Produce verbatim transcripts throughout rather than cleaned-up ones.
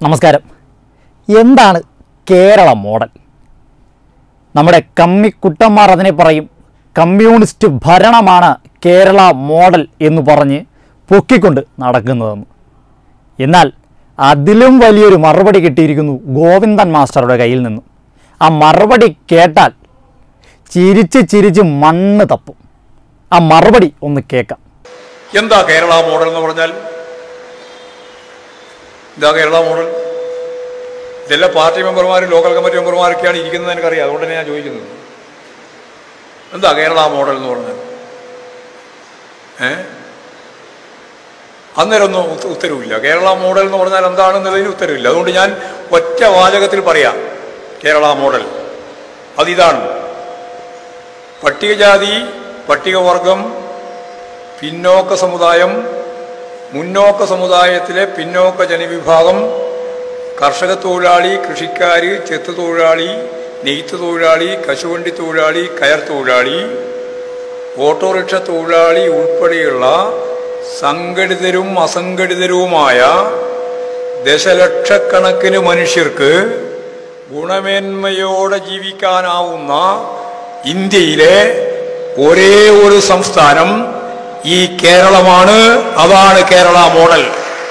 നമസ്കാരം. എന്താണ് കേരള മോഡൽ? നമ്മുടെ കമ്മിക്കുട്ടന്മാർ അതിനെ പറയും കമ്മ്യൂണിസ്റ്റ് ഭരണമാണ് കേരള മോഡൽ എന്ന് പറഞ്ഞ് പൊക്കിക്കൊണ്ട് നടക്കുന്നതെന്ന്. എന്നാൽ അതിലും വലിയൊരു മറുപടി കിട്ടിയിരിക്കുന്നു ഗോവിന്ദൻ മാസ്റ്ററുടെ കയ്യിൽ നിന്നും. ആ മറുപടി കേട്ടാൽ ചിരിച്ച് ചിരിച്ച് മണ്ണ് തപ്പും. ആ മറുപടി ഒന്ന് കേൾക്കാം. എന്താ കേരള മോഡൽ എന്ന് പറഞ്ഞാൽ? ഇതാ കേരള മോഡൽ. ഇതെല്ലാ പാർട്ടി മെമ്പർമാരും ലോക്കൽ കമ്മിറ്റി മെമ്പർമാരൊക്കെയാണ് ഇരിക്കുന്നത്, എനിക്കറിയാം. അതുകൊണ്ട് തന്നെ ഞാൻ ചോദിക്കുന്നത്, എന്താ കേരള മോഡൽ എന്ന് പറഞ്ഞാൽ? ഏ അന്നേരം ഒന്നും ഉത്തരവില്ല. കേരള മോഡൽ എന്ന് പറഞ്ഞാൽ എന്താണെന്നുള്ളതിന് ഉത്തരവില്ല. അതുകൊണ്ട് ഞാൻ ഒറ്റ വാചകത്തിൽ പറയാം, കേരള മോഡൽ അതിതാണ്: പട്ടികജാതി, പട്ടികവർഗം, പിന്നോക്ക സമുദായം, മുന്നോക്ക സമുദായത്തിലെ പിന്നോക്ക ജനവിഭാഗം, കർഷക തൊഴിലാളി, കൃഷിക്കാർ, ചെത്തു തൊഴിലാളി, നെയ്ത്ത് തൊഴിലാളി, കശുവണ്ടി തൊഴിലാളി, കയർ തൊഴിലാളി, ഓട്ടോറിക്ഷ തൊഴിലാളി ഉൾപ്പെടെയുള്ള സംഘടിതരും അസംഘടിതരുമായ ദശലക്ഷക്കണക്കിന് മനുഷ്യർക്ക് ഗുണമേന്മയോടെ ജീവിക്കാനാവുന്ന ഇന്ത്യയിലെ ഒരേ ഒരു സംസ്ഥാനം ഈ കേരളമാണ്. അതാണ് കേരള മോഡൽ.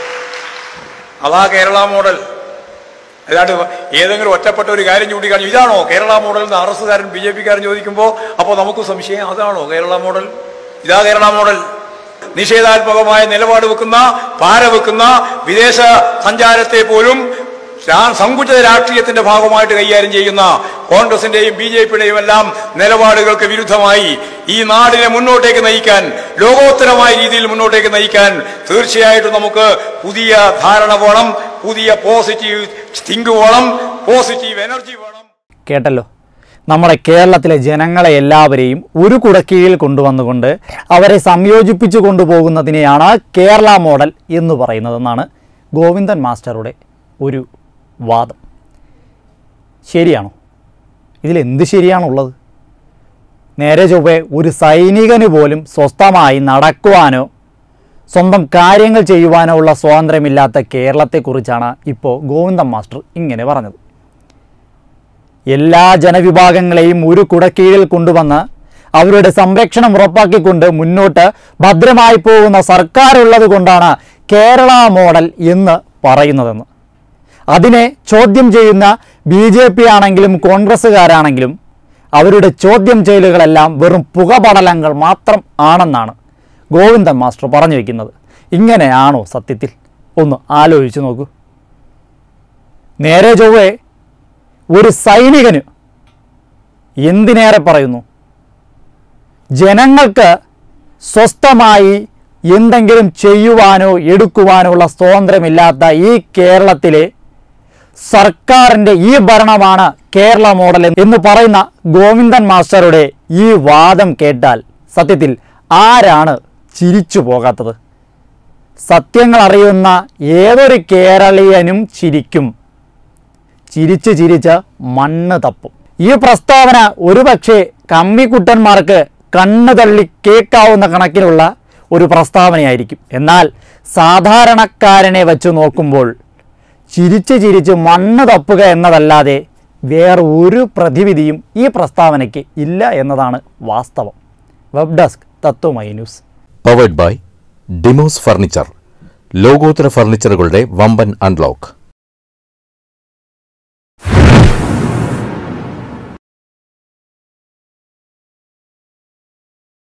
അതാ കേരള മോഡൽ. അല്ലാണ്ട് ഏതെങ്കിലും ഒറ്റപ്പെട്ട ഒരു കാര്യം ചൂണ്ടിക്കാണിച്ചു ഇതാണോ കേരള മോഡൽ എന്ന് ആർ എസ് കാരൻ ബി ജെ പിക്കാരൻ ചോദിക്കുമ്പോൾ അപ്പോൾ നമുക്ക് സംശയം, അതാണോ കേരള മോഡൽ? ഇതാ കേരള മോഡൽ. നിഷേധാത്മകമായ നിലപാട് വെക്കുന്ന, പാര വെക്കുന്ന, വിദേശ സഞ്ചാരത്തെ പോലും സങ്കുചിത രാഷ്ട്രീയത്തിന്റെ ഭാഗമായിട്ട് കൈകാര്യം ചെയ്യുന്ന കോൺഗ്രസിന്റെയും ബി ജെ പിയുടെയും എല്ലാം നിലപാടുകൾക്ക് വിരുദ്ധമായി ഈ നാടിനെ മുന്നോട്ടേക്ക് നയിക്കാൻ, ലോകോത്തരമായ രീതിയിൽ മുന്നോട്ടേക്ക് നയിക്കാൻ തീർച്ചയായിട്ടും നമുക്ക് പുതിയ ധാരണ വേണം, പുതിയ പോസിറ്റീവ് തിങ്ക് വേണം, പോസിറ്റീവ് എനർജി വേണം. കേട്ടല്ലോ, നമ്മുടെ കേരളത്തിലെ ജനങ്ങളെ എല്ലാവരെയും ഒരു കുടക്കീഴിൽ കൊണ്ടുവന്നുകൊണ്ട് അവരെ സംയോജിപ്പിച്ചു കൊണ്ടുപോകുന്നതിനെയാണ് കേരള മോഡൽ എന്ന് പറയുന്നതെന്നാണ് ഗോവിന്ദൻ മാസ്റ്ററുടെ ഒരു വാദം. ശരിയാണോ? ഇതിലെന്ത് ശരിയാണുള്ളത്? നേരെ ചൊവ്വേ ഒരു സൈനികന് പോലും സ്വസ്ഥമായി നടക്കുവാനോ സ്വന്തം കാര്യങ്ങൾ ചെയ്യുവാനോ ഉള്ള സ്വാതന്ത്ര്യമില്ലാത്ത കേരളത്തെക്കുറിച്ചാണ് ഇപ്പോൾ ഗോവിന്ദൻ മാസ്റ്റർ ഇങ്ങനെ പറഞ്ഞത്. എല്ലാ ജനവിഭാഗങ്ങളെയും ഒരു കുടക്കീഴിൽ കൊണ്ടുവന്ന് അവരുടെ സംരക്ഷണം ഉറപ്പാക്കിക്കൊണ്ട് മുന്നോട്ട് ഭദ്രമായി പോകുന്ന സർക്കാരുള്ളത് കൊണ്ടാണ് കേരള മോഡൽ എന്ന് പറയുന്നതെന്ന്. അതിനെ ചോദ്യം ചെയ്യുന്ന ബി ജെ പി ആണെങ്കിലും കോൺഗ്രസ്സുകാരാണെങ്കിലും അവരുടെ ചോദ്യം ചെയ്യലുകളെല്ലാം വെറും പുകപടലങ്ങൾ മാത്രം ആണെന്നാണ് ഗോവിന്ദൻ മാസ്റ്റർ പറഞ്ഞു വയ്ക്കുന്നത്. ഇങ്ങനെയാണോ സത്യത്തിൽ? ഒന്ന് ആലോചിച്ച് നോക്കൂ. നേരെ ചൊവ്വേ ഒരു സൈനികന്, എന്തിനേറെ പറയുന്നു, ജനങ്ങൾക്ക് സ്വസ്ഥമായി എന്തെങ്കിലും ചെയ്യുവാനോ എടുക്കുവാനോ ഉള്ള സ്വാതന്ത്ര്യമില്ലാത്ത ഈ കേരളത്തിലെ സർക്കാരിൻ്റെ ഈ ഭരണമാണ് കേരള മോഡൽ എന്ന് പറയുന്ന ഗോവിന്ദൻ മാസ്റ്ററുടെ ഈ വാദം കേട്ടാൽ സത്യത്തിൽ ആരാണ് ചിരിച്ചു പോകാത്തത്? സത്യങ്ങൾ അറിയുന്ന ഏതൊരു കേരളീയനും ചിരിക്കും. ചിരിച്ച് ചിരിച്ച് മണ്ണ് തപ്പും. ഈ പ്രസ്താവന ഒരുപക്ഷെ കമ്മിക്കുട്ടന്മാർക്ക് കണ്ണ് തള്ളി കേൾക്കാവുന്ന കണക്കിലുള്ള ഒരു പ്രസ്താവനയായിരിക്കും. എന്നാൽ സാധാരണക്കാരനെ വച്ച് നോക്കുമ്പോൾ ചിരിച്ച് ചിരിച്ച് മണ്ണ് തപ്പുക എന്നതല്ലാതെ വേറെ ഒരു പ്രതിവിധിയും ഈ പ്രസ്താവനയ്ക്ക് ഇല്ല എന്നതാണ് വാസ്തവം. Web desk Tatwamayi news. Powered by Demos furniture. ലോകോത്തര ഫർണിച്ചറുകളുടെ വമ്പൻ അൺലോക്ക്.